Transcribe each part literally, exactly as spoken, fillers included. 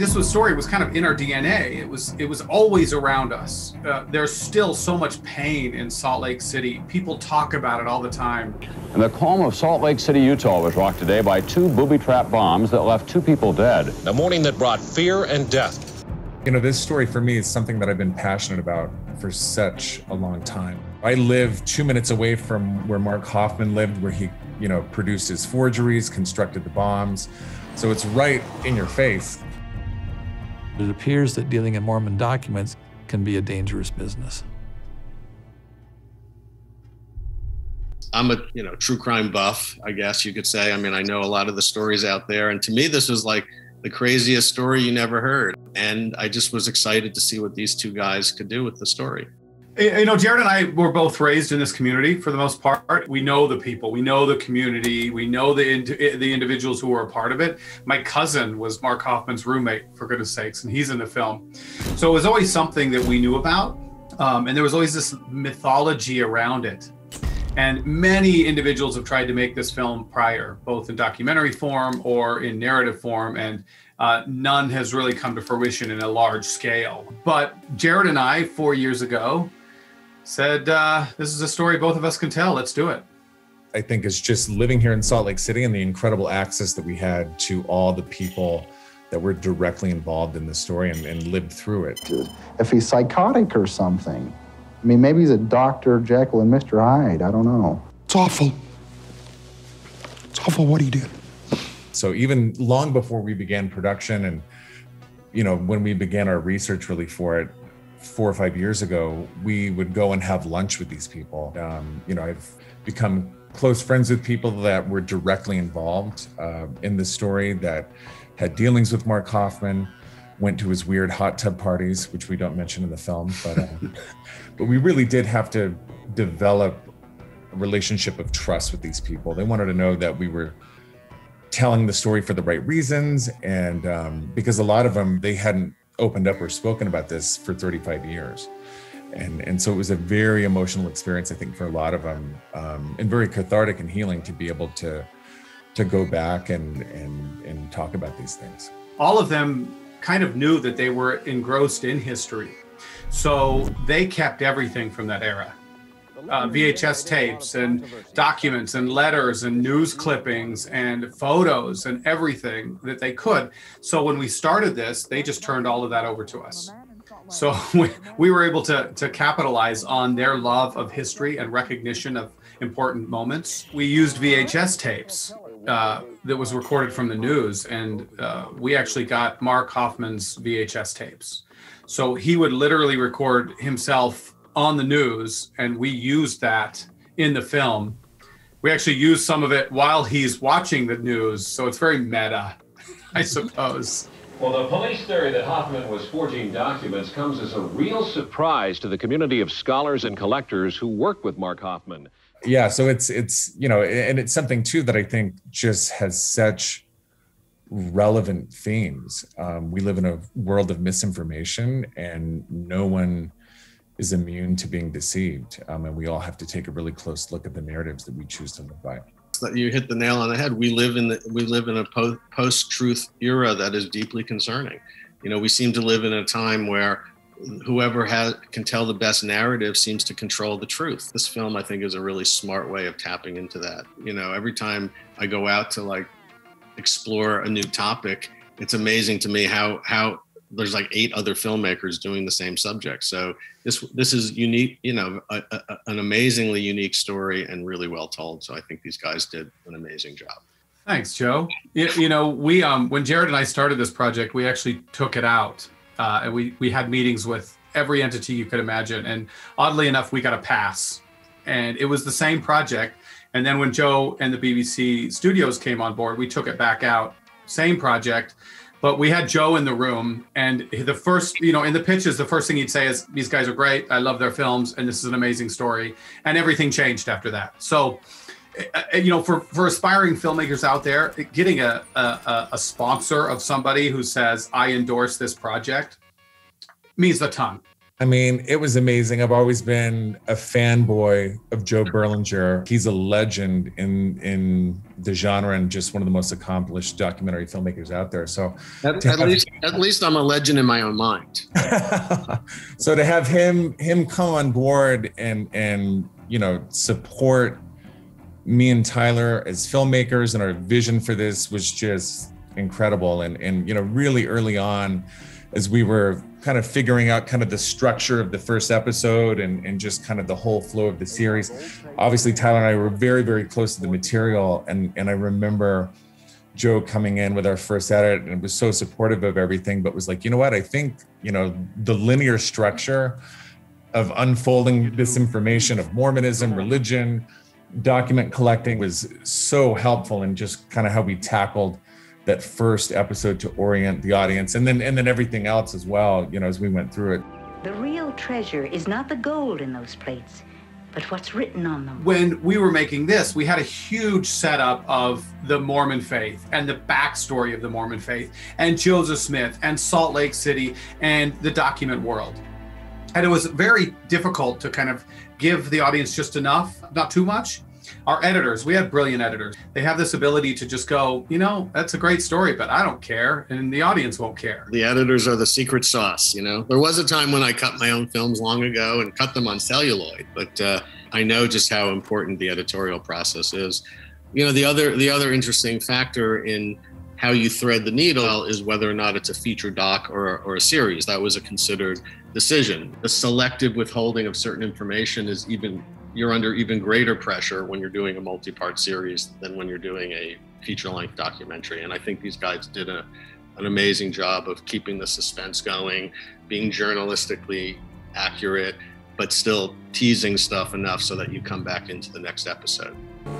this was story was kind of in our D N A. It was it was always around us. Uh, there's still so much pain in Salt Lake City. People talk about it all the time. And the home of Salt Lake City, Utah was rocked today by two booby-trap bombs that left two people dead. The morning that brought fear and death. You know, this story for me is something that I've been passionate about for such a long time. I live two minutes away from where Mark Hoffman lived, where he, you know, produced his forgeries, constructed the bombs. So it's right in your face. It appears that dealing in Mormon documents can be a dangerous business. I'm a, you know, true crime buff, I guess you could say. I mean, I know a lot of the stories out there, and to me, this was like the craziest story you never heard. And I just was excited to see what these two guys could do with the story. You know, Jared and I were both raised in this community for the most part. We know the people, we know the community, we know the the individuals who were a part of it. My cousin was Mark Hoffman's roommate, for goodness sakes, and he's in the film. So it was always something that we knew about. Um, and there was always this mythology around it. And many individuals have tried to make this film prior, both in documentary form or in narrative form, and uh, none has really come to fruition in a large scale. But Jared and I, four years ago, said, uh, this is a story both of us can tell, let's do it. I think it's just living here in Salt Lake City and the incredible access that we had to all the people that were directly involved in the story and, and lived through it. If he's psychotic or something. I mean, maybe he's a Doctor Jekyll and Mister Hyde, I don't know. It's awful. It's awful what he did. So even long before we began production and, you know, when we began our research really for it, four or five years ago, we would go and have lunch with these people. Um, you know, I've become close friends with people that were directly involved uh, in this story, that had dealings with Mark Hoffman, went to his weird hot tub parties, which we don't mention in the film, but um, but we really did have to develop a relationship of trust with these people. They wanted to know that we were telling the story for the right reasons, and um, because a lot of them, they hadn't opened up or spoken about this for thirty-five years. And, and so it was a very emotional experience, I think, for a lot of them, um, and very cathartic and healing to be able to, to go back and, and, and talk about these things. All of them kind of knew that they were engrossed in history. So they kept everything from that era. Uh, V H S tapes and documents and letters and news clippings and photos and everything that they could. So when we started this, they just turned all of that over to us. So we, we were able to, to capitalize on their love of history and recognition of important moments. We used V H S tapes uh, that was recorded from the news, and uh, we actually got Mark Hoffman's V H S tapes. So he would literally record himself on the news, and we used that in the film. We actually used some of it while he's watching the news, so it's very meta, I suppose. Well, the police theory that Hoffman was forging documents comes as a real surprise to the community of scholars and collectors who work with Mark Hoffman. Yeah, so it's, it's you know, and it's something, too, that I think just has such relevant themes. Um, we live in a world of misinformation, and no one is immune to being deceived. Um, and we all have to take a really close look at the narratives that we choose to live by. You hit the nail on the head. We live in the, we live in a po- post-truth era that is deeply concerning. You know, we seem to live in a time where whoever has, can tell the best narrative seems to control the truth. This film, I think, is a really smart way of tapping into that. You know, every time I go out to like explore a new topic, it's amazing to me how, how there's like eight other filmmakers doing the same subject. So this this is unique, you know, a, a, an amazingly unique story and really well told. So I think these guys did an amazing job. Thanks, Joe. You, you know, we um, when Jared and I started this project, we actually took it out, uh, and we we had meetings with every entity you could imagine. And oddly enough, we got a pass, and it was the same project. And then when Joe and the B B C studios came on board, we took it back out, same project. But we had Joe in the room, and the first, you know, in the pitches, the first thing he'd say is, these guys are great. I love their films, and this is an amazing story. And everything changed after that. So, you know, for, for aspiring filmmakers out there, getting a, a, a sponsor of somebody who says, I endorse this project means a ton. I mean, it was amazing. I've always been a fanboy of Joe Berlinger. He's a legend in in the genre and just one of the most accomplished documentary filmmakers out there. So at, at have, least, at least I'm a legend in my own mind. So to have him him come on board and and you know support me and Tyler as filmmakers and our vision for this was just incredible. And and you know really early on, as we were kind of figuring out kind of the structure of the first episode and, and just kind of the whole flow of the series. Obviously, Tyler and I were very, very close to the material. And, and I remember Joe coming in with our first edit and was so supportive of everything, but was like, you know what, I think, you know, the linear structure of unfolding this information of Mormonism, religion, document collecting was so helpful in just kind of how we tackled that first episode to orient the audience, and then and then everything else as well, you know, as we went through it. The real treasure is not the gold in those plates, but what's written on them. When we were making this, we had a huge setup of the Mormon faith and the backstory of the Mormon faith and Joseph Smith and Salt Lake City and the document world. And it was very difficult to kind of give the audience just enough, not too much. Our editors, we had brilliant editors. They have this ability to just go, you know, that's a great story, but I don't care, and the audience won't care. The editors are the secret sauce, you know? There was a time when I cut my own films long ago and cut them on celluloid, but uh, I know just how important the editorial process is. You know, the other the other interesting factor in how you thread the needle is whether or not it's a feature doc or, or a series. That was a considered decision. The selective withholding of certain information is even you're under even greater pressure when you're doing a multi-part series than when you're doing a feature-length documentary. And I think these guys did a, an amazing job of keeping the suspense going, being journalistically accurate, but still teasing stuff enough so that you come back into the next episode.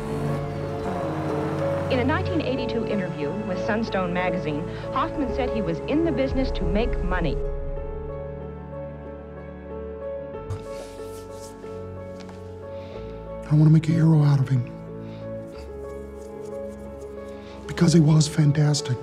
In a nineteen eighty-two interview with Sunstone magazine, Hoffman said he was in the business to make money. I want to make a hero out of him. Because he was fantastic.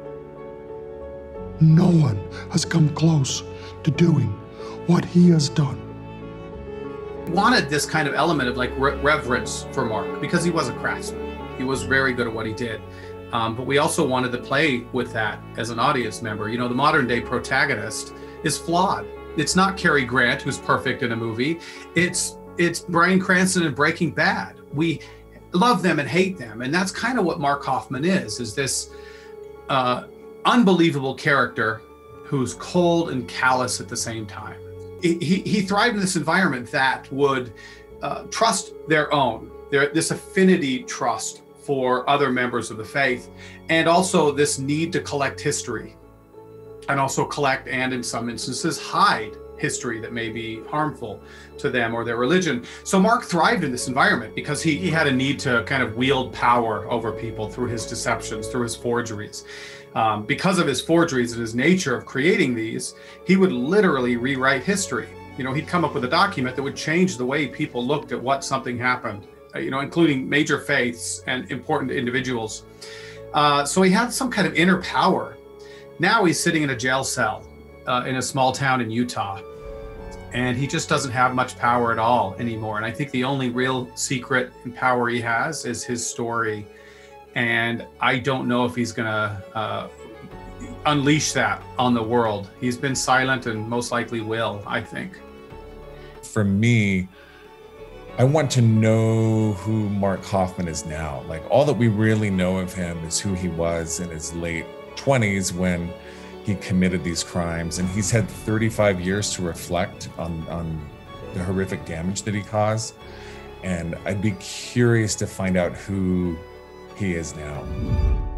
No one has come close to doing what he has done. We wanted this kind of element of like re reverence for Mark because he was a craftsman. He was very good at what he did. Um, but we also wanted to play with that as an audience member. You know, the modern day protagonist is flawed. It's not Cary Grant, who's perfect in a movie. It's It's Bryan Cranston in Breaking Bad. We love them and hate them. And that's kind of what Mark Hoffman is, is this uh, unbelievable character who's cold and callous at the same time. He, he, he thrived in this environment that would uh, trust their own, their, this affinity trust for other members of the faith, and also this need to collect history, and also collect and in some instances hide history that may be harmful to them or their religion. So Mark thrived in this environment because he, he had a need to kind of wield power over people through his deceptions, through his forgeries. Um, because of his forgeries and his nature of creating these, he would literally rewrite history. You know, he'd come up with a document that would change the way people looked at what something happened, you know, including major faiths and important individuals. Uh, so he had some kind of inner power. Now he's sitting in a jail cell uh, in a small town in Utah. And he just doesn't have much power at all anymore. And I think the only real secret and power he has is his story. And I don't know if he's gonna uh, unleash that on the world. He's been silent and most likely will, I think. For me, I want to know who Mark Hoffman is now. Like, all that we really know of him is who he was in his late twenties when he committed these crimes, and he's had thirty-five years to reflect on, on the horrific damage that he caused. And I'd be curious to find out who he is now.